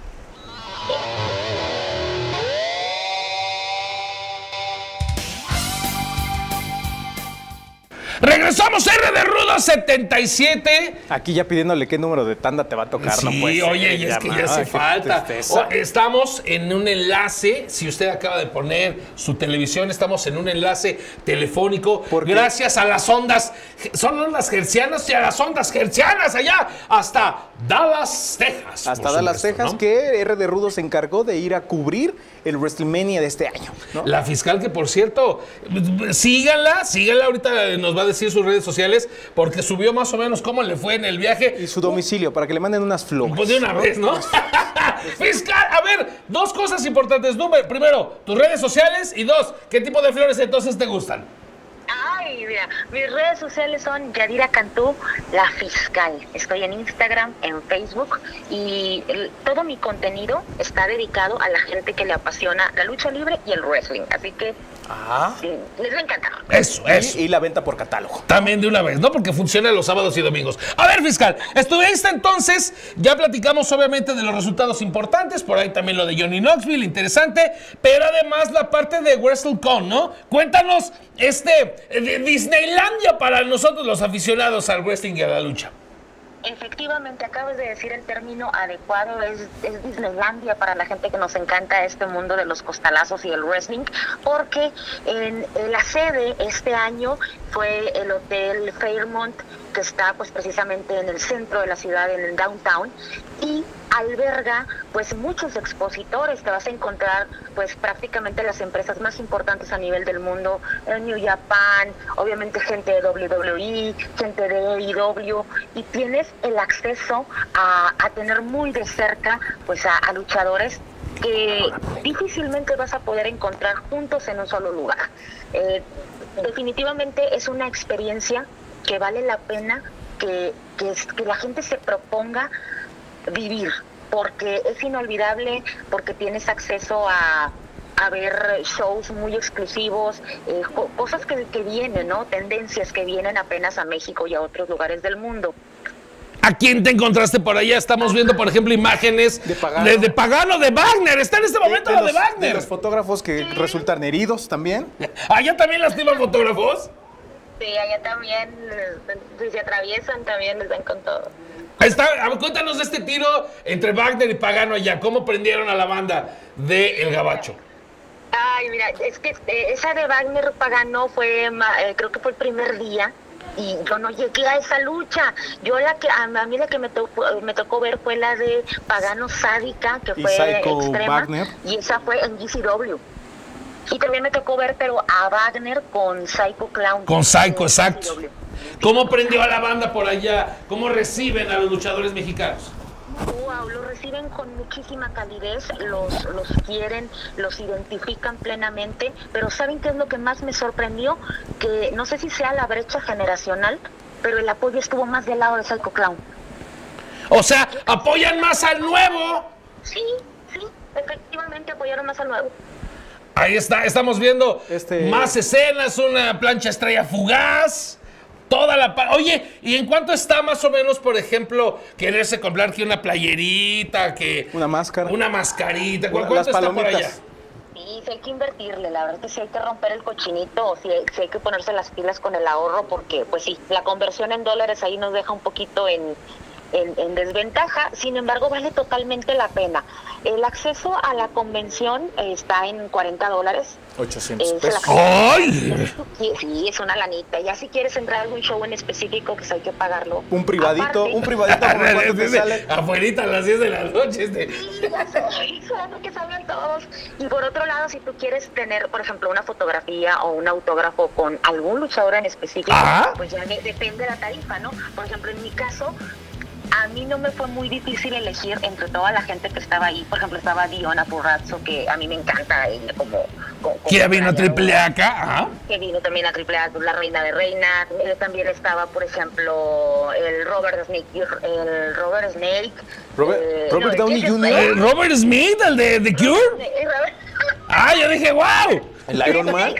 Regresamos, R de Rudo setenta y siete. Aquí ya pidiéndole qué número de tanda te va a tocar, sí, no puede ser. Oye, y es que ya hace falta. O, estamos en un enlace, si usted acaba de poner su televisión, estamos en un enlace telefónico. Gracias a las ondas, son ondas hercianas y a las ondas hercianas allá, hasta Dallas, Texas. Hasta Dallas, supuesto, Texas, ¿no? Que R de Rudo se encargó de ir a cubrir el WrestleMania de este año, ¿no? La fiscal que, por cierto, síganla, síganla, ahorita nos va a decir sus redes sociales, porque subió más o menos cómo le fue en el viaje. Y su domicilio, para que le manden unas flores. Pues de una vez, ¿no? Fiscal, a ver, dos cosas importantes. Número, primero, tus redes sociales, y dos, ¿qué tipo de flores entonces te gustan? Ay, mira, mis redes sociales son Yadira Cantú, la fiscal. Estoy en Instagram, en Facebook, y el, todo mi contenido está dedicado a la gente que le apasiona la lucha libre y el wrestling. Así que ah. sí, les va a encantar. Eso, eso. Y, y la venta por catálogo. También de una vez, ¿no? Porque funciona los sábados y domingos. A ver, fiscal, estuviste entonces, ya platicamos obviamente de los resultados importantes, por ahí también lo de Johnny Knoxville, interesante, pero además la parte de WrestleCon, ¿no? Cuéntanos, este, de Disneylandia para nosotros los aficionados al wrestling y a la lucha. Efectivamente, acabas de decir el término adecuado, es, es Disneylandia para la gente que nos encanta este mundo de los costalazos y el wrestling, porque en, en la sede este año fue el Hotel Fairmont, que está pues precisamente en el centro de la ciudad, en el downtown, y alberga pues muchos expositores. Te vas a encontrar pues prácticamente las empresas más importantes a nivel del mundo, en New Japan, obviamente gente de doble u doble u E, gente de A E W, y tienes el acceso a, a tener muy de cerca pues a, a luchadores que difícilmente vas a poder encontrar juntos en un solo lugar. Eh, definitivamente es una experiencia que vale la pena que, que, es, que la gente se proponga vivir, porque es inolvidable, porque tienes acceso a, a ver shows muy exclusivos, eh, cosas que, que vienen, ¿no? Tendencias que vienen apenas a México y a otros lugares del mundo. ¿A quién te encontraste por allá? Estamos viendo, por ejemplo, imágenes de Pagano, de, de, Pagano, de Wagner. Está en este momento de, de, lo de Wagner. De los fotógrafos que sí. resultan heridos también. ¿Allá también lastiman fotógrafos? Sí, allá también, si se atraviesan, también les dan con todo. Está, cuéntanos de este tiro entre Wagner y Pagano allá. ¿Cómo prendieron a la banda de El Gabacho? Ay, mira, es que eh, esa de Wagner Pagano fue, eh, creo que fue el primer día y yo no llegué a esa lucha. Yo la que a, a mí la que me tocó, me tocó ver fue la de Pagano Sádica, que fue extrema, Wagner. Y esa fue en G C W. Y también me tocó ver, pero a Wagner con Psycho Clown. Con Psycho, exacto. ¿Cómo prendió a la banda por allá? ¿Cómo reciben a los luchadores mexicanos? Wow, los reciben con muchísima calidez, los, los quieren, los identifican plenamente, pero ¿saben qué es lo que más me sorprendió? Que no sé si sea la brecha generacional, pero el apoyo estuvo más del lado de Psycho Clown. O sea, ¿apoyan más al nuevo? Sí, sí, efectivamente apoyaron más al nuevo. Ahí está, estamos viendo este... más escenas, una plancha estrella fugaz. Toda la... Oye, ¿y en cuánto está más o menos, por ejemplo, quererse comprar que una playerita, que... Una máscara. Una mascarita? Una, ¿Cuánto las está palomitas. por allá? Sí, sí hay que invertirle, la verdad que sí hay que romper el cochinito, o sí hay, sí hay que ponerse las pilas con el ahorro, porque pues sí, la conversión en dólares ahí nos deja un poquito en... En, en desventaja, sin embargo vale totalmente la pena. El acceso a la convención eh, está en cuarenta dólares. ochocientos eh, pesos. ¡Ay! Sí, es una lanita. Ya si quieres entrar a algún show en específico, pues hay que pagarlo. Un privadito, aparte, un privadito como cuánto te sale. Afuerita a las diez de la noche. Este. Sí, ya sé, claro que salgan todos. Y por otro lado, si tú quieres tener, por ejemplo, una fotografía o un autógrafo con algún luchador en específico, ¿Ah? pues ya de, depende de la tarifa, ¿no? Por ejemplo, en mi caso, a mí no me fue muy difícil elegir entre toda la gente que estaba ahí. Por ejemplo, estaba Diona Purrazzo, que a mí me encanta ella como... como ¿Quién vino a Triple A acá? Ajá. Que vino también a Triple A, la reina de reinas. Eh, también estaba, por ejemplo, el Robert Snake. El Robert Snake. Robert, eh, Robert no, Downey Jeff junior Eh, Robert Smith, el de The Cure. Eh, Robert- Ah, yo dije, wow. El Iron Man.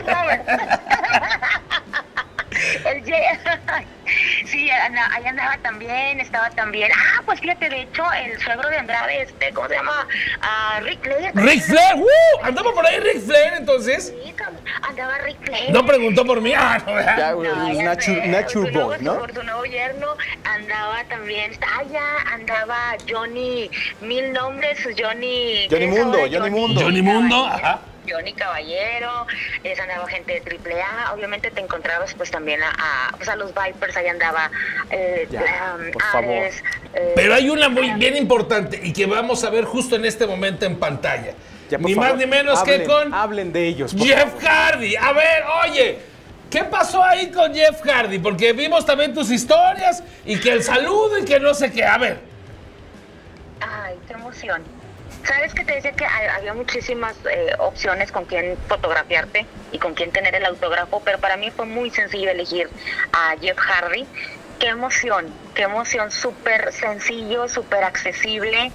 El J sí, anda- ahí andaba también, estaba también. Ah, pues fíjate, de hecho, el suegro de Andrade, este, ¿cómo se llama? Ah, Ric Flair. Ric Flair, ¡uh! Andaba por ahí Ric Flair, entonces. Sí, andaba Ric Flair. No preguntó por mí. Ah, no, Ya, ya. güey, No, el ya Nature, sé, Nature su nuevo- Boy, ¿no? Su, su nuevo yerno andaba también, allá andaba Johnny, mil nombres, Johnny... Johnny ¿qué es Mundo, ahora? Johnny Mundo. Johnny Mundo, ajá. Johnny Caballero, es, andaba gente de Triple A, obviamente te encontrabas pues también a, a, pues, a los Vipers, ahí andaba eh, Ya, um, por favor. Ares, eh, Pero hay una muy bien importante y que vamos a ver justo en este momento en pantalla. Ya, por ni favor, más ni menos hablen, que con Hablen de ellos, por Jeff favor. Hardy. A ver, oye, ¿qué pasó ahí con Jeff Hardy? Porque vimos también tus historias y que el saludo y que no sé qué. A ver. Ay, qué emoción. Sabes que te decía que hay- había muchísimas eh, opciones con quién fotografiarte y con quién tener el autógrafo, pero para mí fue muy sencillo elegir a Jeff Hardy. Qué emoción, qué emoción, súper sencillo, súper accesible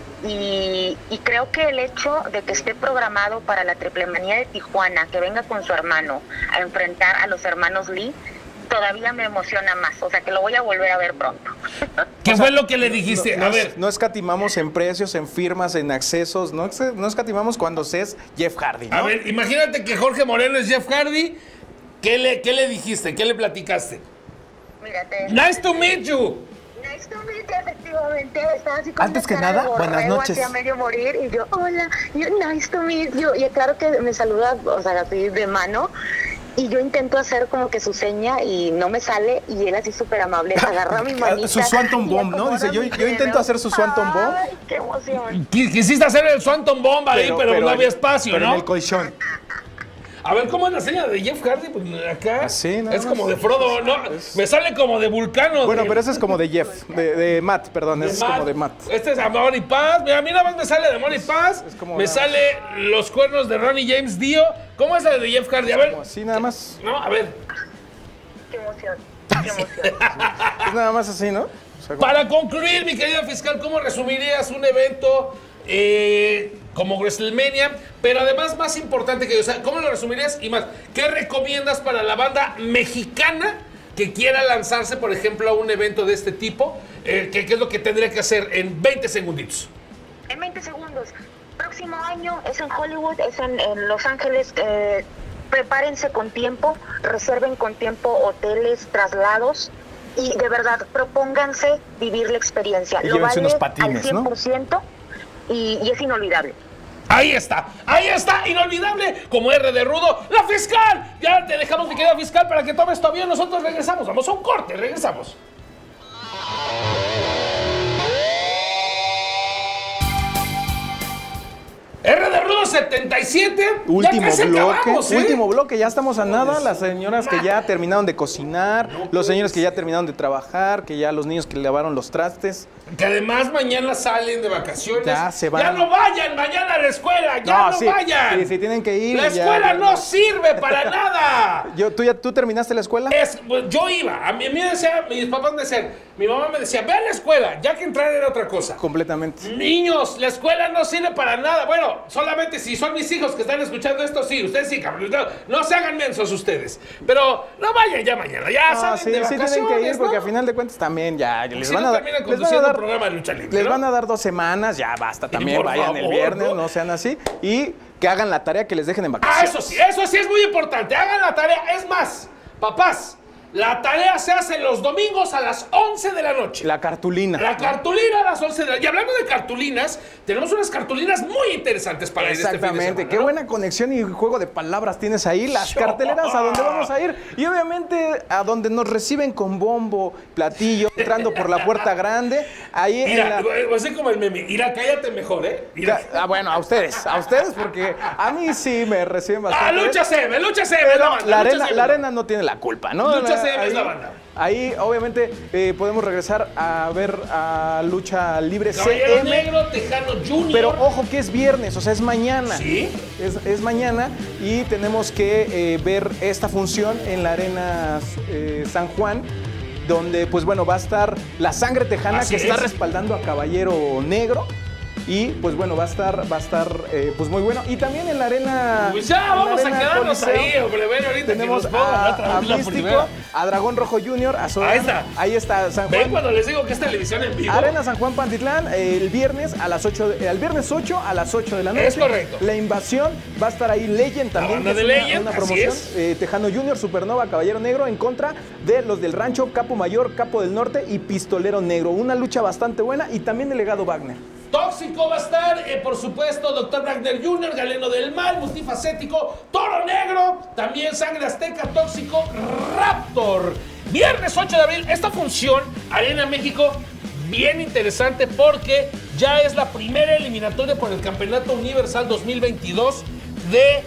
y, y creo que el hecho de que esté programado para la Triple Manía de Tijuana, que venga con su hermano a enfrentar a los hermanos Lee, todavía me emociona más, o sea que lo voy a volver a ver pronto. ¿Qué O fue sea, lo que le dijiste? No, a no, ver. es- no escatimamos en precios, en firmas, en accesos, no, ex- no escatimamos cuando se es Jeff Hardy, ¿no? A ver, imagínate que Jorge Moreno es Jeff Hardy. ¿Qué le, qué le dijiste? ¿Qué le platicaste? Mírate. Nice to meet you. Nice to meet you, efectivamente, estaba así con Antes una que cara de nada, buenas borrego, noches. así a medio morir, y yo, hola, yo, nice to meet you, y claro que me saluda, o sea, así de mano, y yo intento hacer como que su seña, y no me sale, y él así súper amable, agarra mi manita. Su Swanton y Bomb, ¿no? acomoda Dice, yo, mi yo intento dedo. hacer su Swanton Bomb, Ay, qué emoción. Qu- Quisiste hacer el Swanton Bomb ahí, pero, no había espacio, pero ¿no? en el colchón. A ver, ¿cómo es la seña de Jeff Hardy? Pues acá Así, nada es más. como de Frodo, ¿no? Me sale como de Vulcano. Bueno, de- pero ese es como de Jeff, de, de Matt, perdón, de ese es Matt. como de Matt. Este es Amor y Paz. Mira, a mí nada más me sale de Amor y Paz. como Me nada sale los cuernos de Ronnie James Dio. ¿Cómo es la de Jeff Hardy? A ver. Así nada más. No, a ver. Qué emoción, qué emoción. Es nada más así, ¿no? O sea, como- Para concluir, mi querido fiscal, ¿cómo resumirías un evento eh, como WrestleMania? Pero además, más importante que, o sea, ¿cómo lo resumirías? Y más, ¿qué recomiendas para la banda mexicana que quiera lanzarse, por ejemplo, a un evento de este tipo? Eh, ¿qué, qué es lo que tendría que hacer en veinte segunditos? En veinte segundos. Próximo año es en Hollywood, es en, en Los Ángeles. Eh, prepárense con tiempo, reserven con tiempo hoteles, traslados y de verdad propónganse vivir la experiencia. Y Lo llévense vale unos patines, al cien por ciento y, y es inolvidable. Ahí está, ahí está, inolvidable, como R de Rudo, la fiscal. Ya te dejamos, mi querida fiscal, para que tomes tu avión. Nosotros regresamos, vamos a un corte, regresamos. R de Rudo setenta y siete. Último ya bloque, acabamos, ¿eh? último bloque, ya estamos a nada. Las señoras que ya terminaron de cocinar, los señores que ya terminaron de trabajar, que ya los niños que lavaron los trastes. Que además mañana salen de vacaciones. Ya se van. Ya no vayan mañana a la escuela, ya no, no sí, vayan. Sí, sí, tienen que ir. La ya, escuela ya, no ya. sirve para nada. Yo, ¿tú, ya, ¿Tú terminaste la escuela? Es, pues, yo iba, a mí, a mí me decía, mis papás me decían, mi mamá me decía, ve a la escuela, ya que entrar era otra cosa. Completamente. Niños, la escuela no sirve para nada. Bueno, solamente si son mis hijos que están escuchando esto, sí, ustedes sí, cabrón. No, no se hagan mensos ustedes. Pero no vayan ya mañana, ya No, salen sí, de sí vacaciones, tienen que ir, ¿no? porque a final de cuentas también ya les Si van no a dar, terminan les van a conduciendo dar, un programa de lucha libre, les ¿no? van a dar dos semanas, ya basta también, por vayan el favor, viernes, ¿no? no sean así, y que hagan la tarea que les dejen en Ah, vacaciones. eso sí, eso sí es muy importante. Hagan la tarea. Es más, papás, la tarea se hace los domingos a las once de la noche. La cartulina. La cartulina a las once de la noche. Y hablando de cartulinas, tenemos unas cartulinas muy interesantes para ir este fin de Exactamente, semana, qué ¿no? buena conexión y juego de palabras tienes ahí, las carteleras a donde vamos a ir y obviamente a donde nos reciben con bombo, platillo, entrando por la puerta grande, ahí Mira, en la... así como el meme, Ira, cállate mejor, ¿eh? Ira. Ah, bueno, a ustedes, a ustedes porque a mí sí me reciben bastante. Ah, lucha C M, lucha C M, Pero la banda, la lucha arena, C M. la arena no tiene la culpa, ¿no? Lucha C M ahí, es la banda. Ahí, obviamente, eh, podemos regresar a ver a Lucha Libre Caballero C M. Negro, Tejano Junior. Pero ojo que es viernes, o sea, es mañana. ¿Sí? Es, es mañana y tenemos que eh, ver esta función en la Arena eh, San Juan, donde, pues bueno, va a estar la Sangre Tejana, Así que está es. respaldando a Caballero Negro. Y pues bueno, va a estar, va a estar eh, pues muy bueno. Y también en la arena. Pues ya, en la vamos a arena quedarnos Coliseo, ahí, hombre. Ven ahorita tenemos que nos pongan a, otra a vez la Místico, primera. a Dragón Rojo Junior, a Soda. Ahí está. Ahí está San Juan. Ven cuando les digo que es televisión en vivo. Arena San Juan Pantitlán, eh, el viernes a las ocho, de- el viernes ocho a las ocho de la noche. Es correcto. La invasión va a estar ahí Legend también. banda que es de una- Legend, una, así promoción. es. Eh, Tejano Junior, Supernova, Caballero Negro en contra de los del Rancho, Capo Mayor, Capo del Norte y Pistolero Negro. Una lucha bastante buena y también delegado Wagner. Tóxico va a estar, eh, por supuesto, doctor Wagner junior, Galeno del Mal, Multifacético, Toro Negro, también Sangre Azteca, Tóxico, Raptor. Viernes ocho de abril, esta función, Arena México, bien interesante porque ya es la primera eliminatoria por el Campeonato Universal dos mil veintidós de,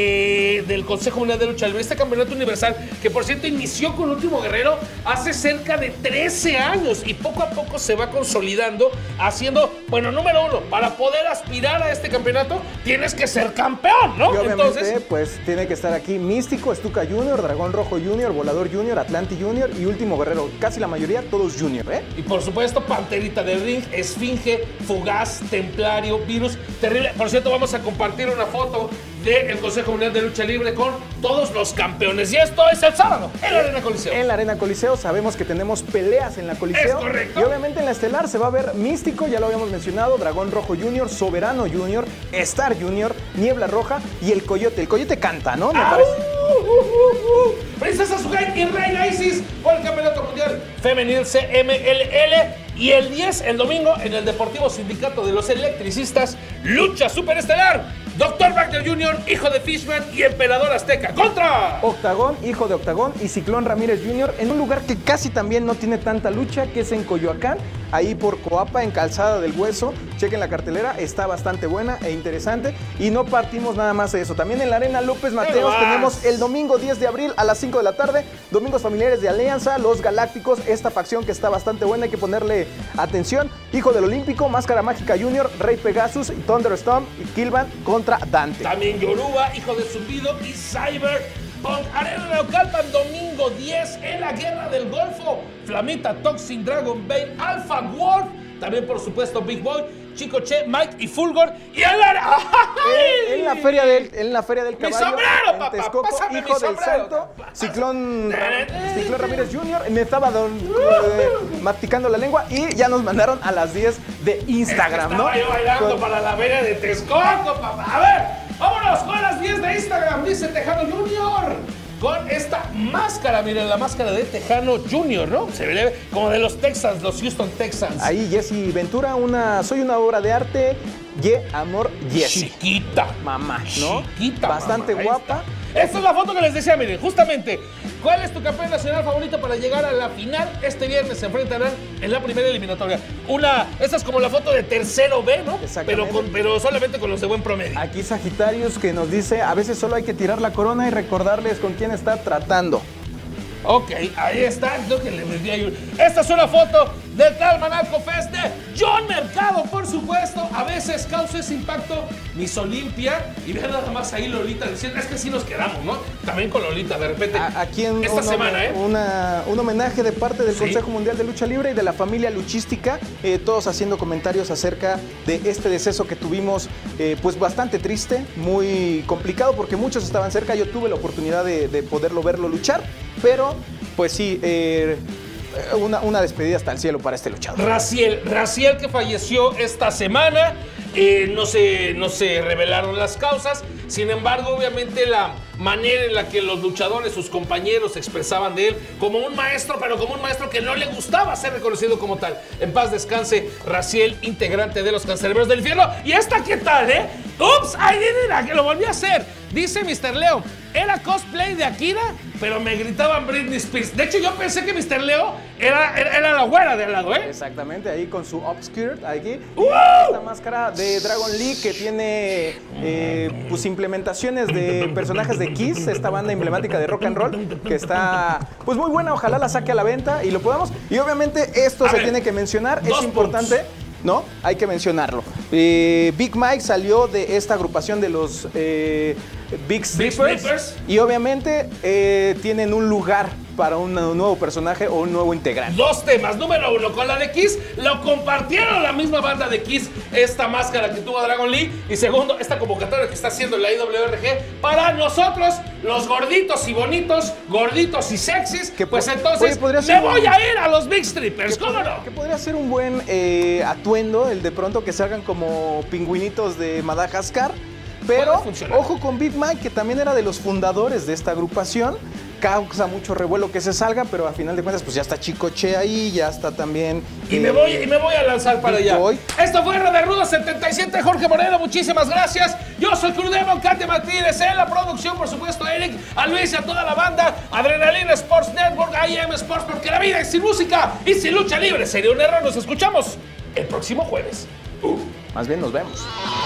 eh, del Consejo Mundial de Lucha Libre. Este Campeonato Universal, que por cierto inició con Último Guerrero hace cerca de trece años y poco a poco se va consolidando, haciendo, bueno, número uno, para poder aspirar a este campeonato tienes que ser campeón, ¿no? Y obviamente, Entonces, pues tiene que estar aquí Místico, Estuca Junior, Dragón Rojo Junior, Volador Junior, Atlanti Junior y Último Guerrero. Casi la mayoría, todos Junior, ¿eh? y por supuesto, Panterita del Ring, Esfinge, Fugaz, Templario, Virus, Terrible. Por cierto, vamos a compartir una foto del Consejo Mundial de Lucha Libre con todos los campeones. Y esto es el sábado en la Arena Coliseo. En la Arena Coliseo sabemos que tenemos peleas en la Coliseo. Es correcto. Y obviamente en la estelar se va a ver Místico, ya lo habíamos mencionado, Dragón Rojo Junior, Soberano Junior, Star Junior, Niebla Roja y el Coyote. El Coyote canta, ¿no? Me ¡Au! parece. Uh, uh, uh. Princesa Sugai y Reina Isis por el Campeonato Mundial Femenil C M L L. Y el diez, el domingo, en el Deportivo Sindicato de los Electricistas, lucha superestelar. doctor Wagner junior, hijo de Fishman y Emperador Azteca contra Octagón, hijo de Octagón y Ciclón Ramírez junior en un lugar que casi también no tiene tanta lucha, que es en Coyoacán, ahí por Coapa, en Calzada del Hueso. Chequen la cartelera, está bastante buena e interesante. Y no partimos nada más de eso. También en la Arena López Mateos tenemos el domingo diez de abril a las cinco de la tarde, Domingos Familiares de Alianza, Los Galácticos, esta facción que está bastante buena, hay que ponerle atención. Hijo del Olímpico, Máscara Mágica junior, Rey Pegasus, Thunderstorm y Kilvan contra Dante. También Yoruba, hijo de Zumbido y Cyber. Punk Arena Naucalpan, domingo diez en la Guerra del Golfo. Flamita, Toxin, Dragon Bane, Alpha Wolf. También, por supuesto, Big Boy, Chico Che, Mike y Fulgor. Y el En, en la feria del, en la feria del ¡Mi caballo. sombrero, en papá! Texcoco, ¡Pásame hijo mi del sombrero! santo, Ciclón, Ciclón Ramírez junior Me estaba don, eh, masticando la lengua y ya nos mandaron a las diez de Instagram, ¿no? Estaba yo bailando Con- para la feria de Texcoco, papá. A ver, vámonos con las diez de Instagram, dice Tejano junior. Con esta máscara, miren, la máscara de Tejano junior, ¿no? Se ve como de los Texans, los Houston Texans. Ahí Jesse Ventura, una, soy una obra de arte Ye Amor Jessie. Chiquita. Mamá, ¿no? Chiquita. Bastante mamá, guapa. Esta es la foto que les decía, miren, justamente. ¿Cuál es tu campeón nacional favorito para llegar a la final? Este viernes se enfrentarán en la primera eliminatoria. Una, esta es como la foto de tercero B, ¿no? Pero, con, pero solamente con los de buen promedio. Aquí Sagitarius que nos dice, a veces solo hay que tirar la corona y recordarles con quién está tratando. Ok, ahí está. Creo que le metí ahí. Esta es una foto del tal Manalco Fest de John Mercado, por supuesto. A veces causa ese impacto Miss Olimpia. Y vean nada más ahí Lolita diciendo, es que sí nos quedamos, ¿no? También con Lolita, de repente. A, aquí en esta un, semana, ¿eh? Una, un homenaje de parte del ¿Sí? Consejo Mundial de Lucha Libre y de la familia luchística. Eh, todos haciendo comentarios acerca de este deceso que tuvimos, eh, pues bastante triste, muy complicado porque muchos estaban cerca. Yo tuve la oportunidad de, de poderlo verlo luchar. Pero, pues sí, eh, una, una despedida hasta el cielo para este luchador. Raciel, Raciel que falleció esta semana, eh, no, se, no se revelaron las causas, sin embargo, obviamente la manera en la que los luchadores, sus compañeros, se expresaban de él como un maestro, pero como un maestro que no le gustaba ser reconocido como tal. En paz descanse, Raciel, integrante de los Cancerbros del Infierno. ¿Y esta qué tal, eh? ¡Ups! ¡Ay, mira, que lo volví a hacer! Dice mister Leo, era cosplay de Akira, pero me gritaban Britney Spears. De hecho, yo pensé que mister Leo era, era, era la güera de al lado, ¿eh? Exactamente, ahí con su upskirt, aquí. ¡Uh! Esta máscara de Dragon Lee que tiene eh, pues implementaciones de personajes de Kiss, esta banda emblemática de rock and roll, que está pues muy buena, ojalá la saque a la venta y lo podamos. Y obviamente esto A se ver, tiene que mencionar, es dos importante. puntos. ¿No? Hay que mencionarlo. Eh, Big Mike salió de esta agrupación de los eh, Big Strippers, Strippers. y obviamente eh, tienen un lugar para un nuevo personaje o un nuevo integrante. Dos temas. Número uno, con la de Kiss, lo compartieron la misma banda de Kiss, esta máscara que tuvo Dragon Lee. Y segundo, esta convocatoria que está haciendo la I W R G para nosotros, los gorditos y bonitos, gorditos y sexys. Que pues entonces, oye, me voy a ir a los Big Strippers, ¿cómo podría, no? Que podría ser un buen eh, atuendo, el de pronto que salgan como pingüinitos de Madagascar. Pero, ojo con Big Mike, que también era de los fundadores de esta agrupación. Causa mucho revuelo que se salga, pero a final de cuentas, pues ya está Chicoche ahí, ya está también. Y, eh, me voy, y me voy a lanzar para Big allá. Boy. Esto fue R de Rudo setenta y siete, Jorge Moreno, muchísimas gracias. Yo soy Crudemon, Katy Martínez, en la producción, por supuesto, Eric, a Luis y a toda la banda, Adrenalina Sports Network, I M Sports, porque la vida es sin música y sin lucha libre sería un error. Nos escuchamos el próximo jueves. Uh. Más bien, nos vemos.